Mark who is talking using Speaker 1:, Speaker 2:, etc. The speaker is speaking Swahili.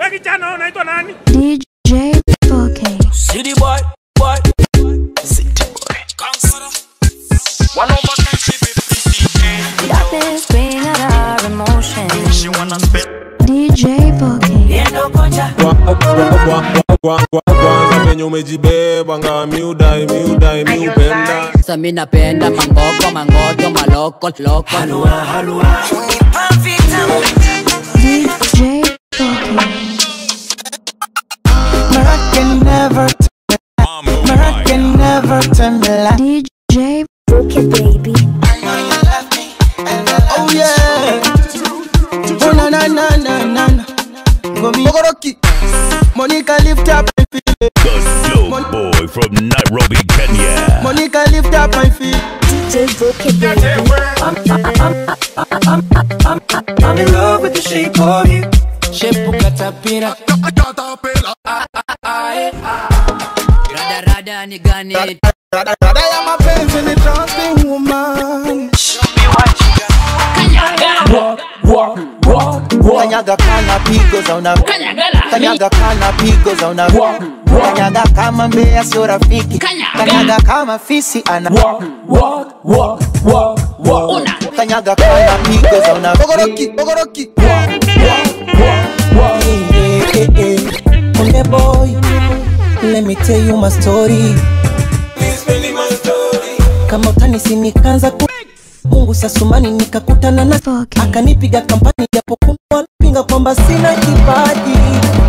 Speaker 1: Ule kijana unaitwa nani?
Speaker 2: DJ Voke.
Speaker 3: City boy. City boy. Kansara. One over can she be pretty.
Speaker 2: Got this bring out our emotions.
Speaker 3: She wanna spit.
Speaker 2: DJ Voke.
Speaker 3: Yendo koja.
Speaker 4: Kwanza penye umejibeba nga miudai miupenda.
Speaker 5: Sa mi napenda mangogo, maloko, loko.
Speaker 3: Halua. Unipa vitamu.
Speaker 2: DJ Voke.
Speaker 6: American never tell me like
Speaker 2: DJ Voke, baby.
Speaker 6: oh yeah. Oh na. Mogoroki. Monica lift up my feet.
Speaker 7: The dope boy from Nairobi, Kenya.
Speaker 6: Monica lift up my feet.
Speaker 2: DJ Voke, baby.
Speaker 6: I'm in love with the shape of you.
Speaker 5: Shepu katapira. Rada ni gani?
Speaker 6: Rada ya mapenzi ni trusting woman. Kanyaga kana pigo za una. Kanyaga kana pigo za una. Kanyaga kama mbea sio rafiki. Kanyaga kama fisi ana. Kanyaga kana pigo za una. Bogoroki. Hey, boy, let me tell you my story.
Speaker 4: Please tell me my story.
Speaker 6: Kama utanisi nikaanza Mungu sasumani nikakutana na
Speaker 2: Voke.
Speaker 6: akanipiga kampani japo kuna pinga kwamba sina kipaji.